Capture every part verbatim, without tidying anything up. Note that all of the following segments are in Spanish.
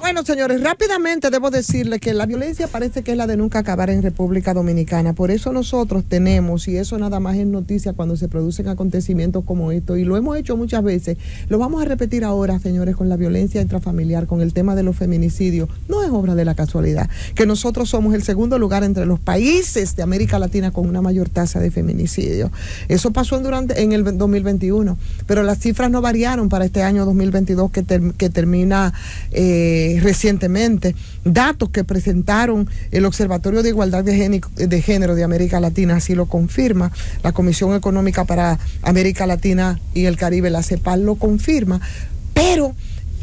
Bueno, señores, rápidamente debo decirles que la violencia parece que es la de nunca acabar en República Dominicana. Por eso nosotros tenemos, y eso nada más es noticia cuando se producen acontecimientos como esto, y lo hemos hecho muchas veces, lo vamos a repetir ahora, señores, con la violencia intrafamiliar, con el tema de los feminicidios. No es obra de la casualidad que nosotros somos el segundo lugar entre los países de América Latina con una mayor tasa de feminicidio. Eso pasó en, durante, en el dos mil veintiuno, pero las cifras no variaron para este año dos mil veintidós que, ter, que termina eh, recientemente. Datos que presentaron el Observatorio de Igualdad de Género, de Género de América Latina así lo confirma, la Comisión Económica para América Latina y el Caribe, la CEPAL, lo confirma, pero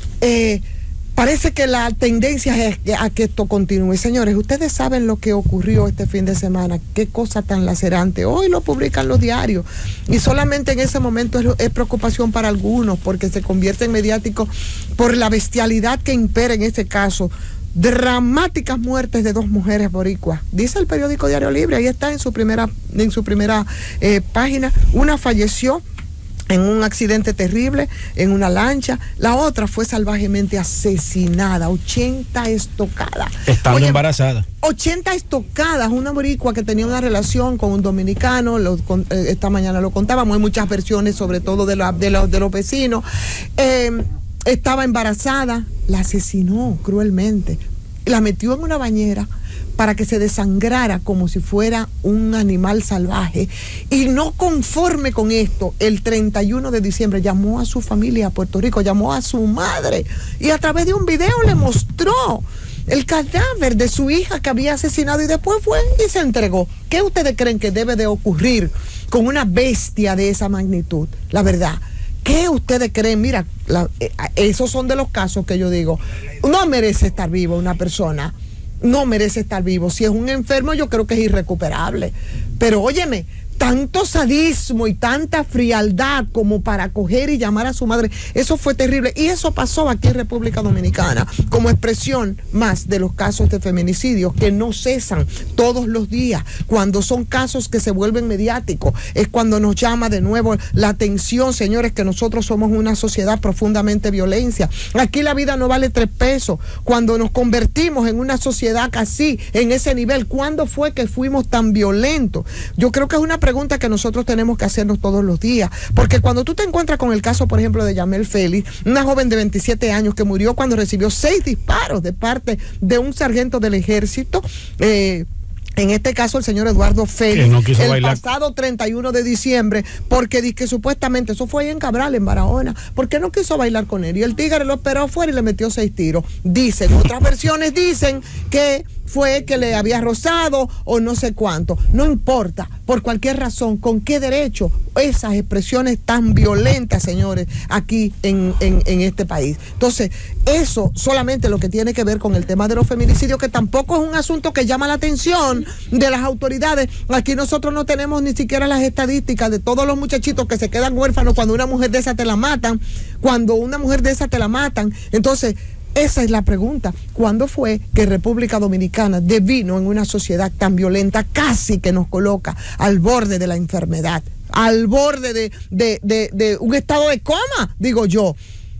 eh, parece que la tendencia es a que esto continúe. Señores, ustedes saben lo que ocurrió este fin de semana, qué cosa tan lacerante. Hoy lo publican los diarios y solamente en ese momento es, es preocupación para algunos porque se convierte en mediático por la bestialidad que impera en ese caso. Dramáticas muertes de dos mujeres boricuas, dice el periódico Diario Libre, ahí está en su primera, en su primera eh, página. Una falleció en un accidente terrible, en una lancha. La otra fue salvajemente asesinada, ochenta estocadas. Estando Oye, embarazada. ochenta estocadas, una boricua que tenía una relación con un dominicano, lo, con, eh, esta mañana lo contábamos, hay muchas versiones, sobre todo de, la, de, la, de los vecinos. Eh, estaba embarazada, la asesinó cruelmente, la metió en una bañera para que se desangrara como si fuera un animal salvaje, y no conforme con esto, el treinta y uno de diciembre llamó a su familia a Puerto Rico, llamó a su madre y a través de un video le mostró el cadáver de su hija que había asesinado y después fue y se entregó. ¿Qué ustedes creen que debe de ocurrir con una bestia de esa magnitud? La verdad, ¿qué ustedes creen? Mira, la, eh, esos son de los casos que yo digo, no merece estar viva una persona. No merece estar vivo. Si es un enfermo, yo creo que es irrecuperable. Pero óyeme, tanto sadismo y tanta frialdad como para coger y llamar a su madre, eso fue terrible. Y eso pasó aquí en República Dominicana como expresión más de los casos de feminicidios que no cesan todos los días. Cuando son casos que se vuelven mediáticos, es cuando nos llama de nuevo la atención, señores, que nosotros somos una sociedad profundamente violenta. Aquí la vida no vale tres pesos. Cuando nos convertimos en una sociedad así, en ese nivel, ¿cuándo fue que fuimos tan violentos? Yo creo que es una pregunta pregunta que nosotros tenemos que hacernos todos los días, porque cuando tú te encuentras con el caso, por ejemplo, de Yamel Félix, una joven de veintisiete años que murió cuando recibió seis disparos de parte de un sargento del ejército, eh, en este caso el señor Eduardo Félix, no el bailar. Pasado treinta y uno de diciembre, porque dice que supuestamente, eso fue ahí en Cabral, en Barahona, porque no quiso bailar con él, y el tigre lo esperó afuera y le metió seis tiros. Dicen, otras versiones dicen que fue que le había rozado o no sé cuánto, no importa, por cualquier razón, con qué derecho esas expresiones tan violentas, señores, aquí en, en, en este país. Entonces, eso solamente lo que tiene que ver con el tema de los feminicidios, que tampoco es un asunto que llama la atención de las autoridades. Aquí nosotros no tenemos ni siquiera las estadísticas de todos los muchachitos que se quedan huérfanos cuando una mujer de esa te la matan, cuando una mujer de esa te la matan. Entonces, esa es la pregunta. ¿Cuándo fue que República Dominicana devino en una sociedad tan violenta, casi que nos coloca al borde de la enfermedad, al borde de, de, de, de un estado de coma, digo yo?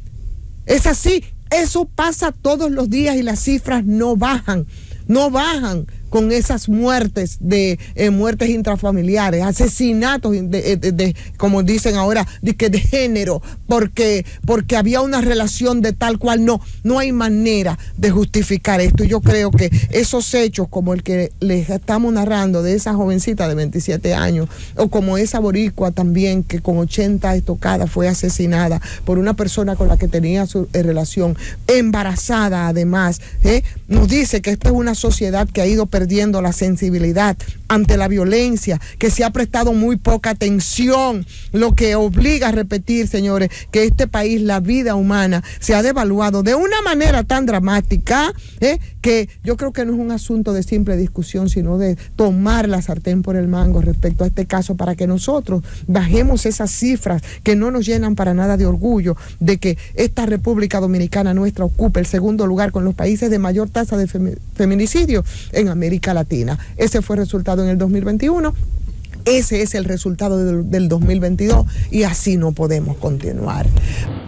Es así, eso pasa todos los días y las cifras no bajan, no bajan con esas muertes de eh, muertes intrafamiliares, asesinatos de, de, de, de como dicen ahora, de que de género, porque porque había una relación de tal cual. No, no hay manera de justificar esto. Yo creo que esos hechos como el que les estamos narrando de esa jovencita de veintisiete años, o como esa boricua también que con ochenta estocadas fue asesinada por una persona con la que tenía su eh, relación, embarazada además, ¿eh? Nos dice que esta es una sociedad que ha ido perdiendo perdiendo la sensibilidad ante la violencia, que se ha prestado muy poca atención, lo que obliga a repetir, señores, que este país, la vida humana, se ha devaluado de una manera tan dramática, ¿eh? que yo creo que no es un asunto de simple discusión, sino de tomar la sartén por el mango respecto a este caso, para que nosotros bajemos esas cifras que no nos llenan para nada de orgullo, de que esta República Dominicana nuestra ocupe el segundo lugar con los países de mayor tasa de fem feminicidio en América Latina. Ese fue el resultado en el dos mil veintiuno. Ese es el resultado del, del dos mil veintidós, y así no podemos continuar.